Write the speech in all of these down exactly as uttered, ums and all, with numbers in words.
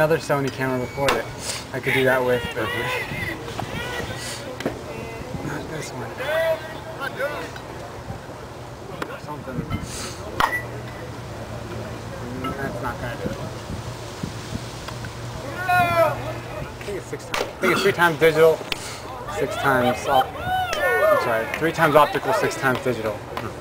another Sony camera before that I could do that with, but not this one. Something. That's not gonna do it. I think it's six times. I think it's three times digital, six times. Op I'm sorry, three times optical, six times digital.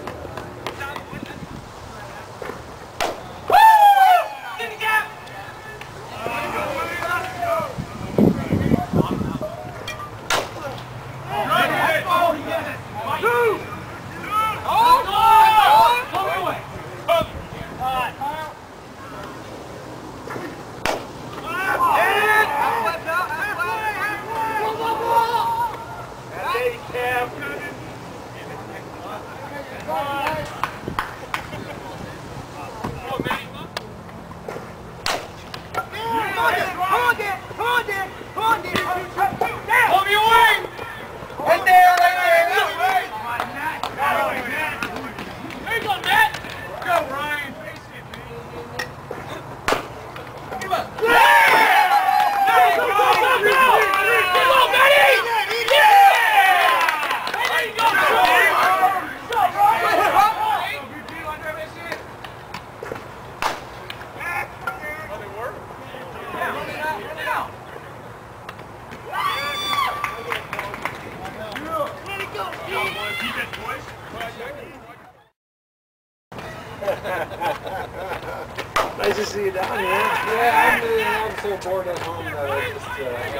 Nice to see you down here. Yeah, I'm, really, I'm so bored at home that I just, uh, I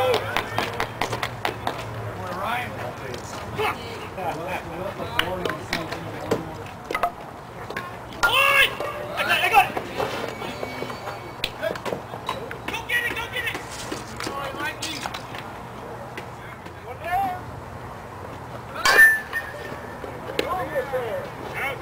got... I got it! Go get it, go get it! All right, Mikey. One there. Go get there. Out.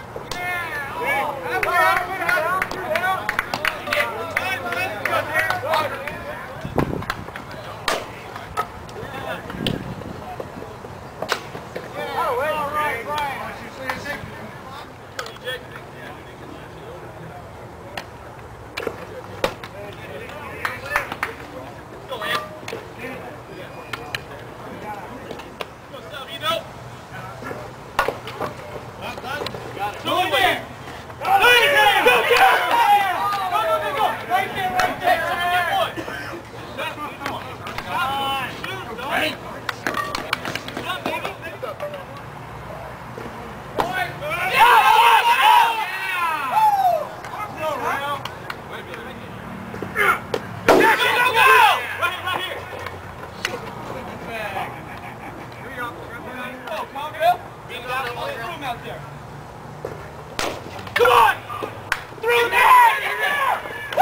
Come on! Through there! Woo!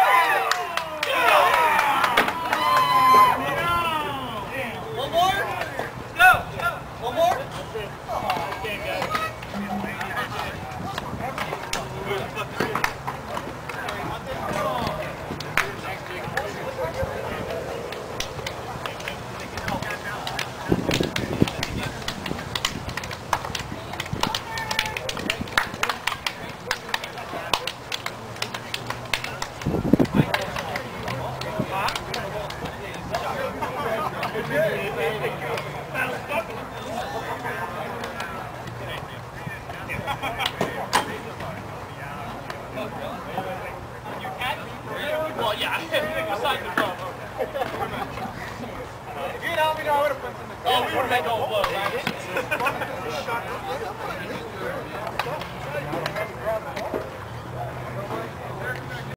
One more? Let's go! One more? Oh, I can't go. Well, yeah, I signed the club. If you'd help me, I would have put some in the club. Oh, we would have made no blow, right?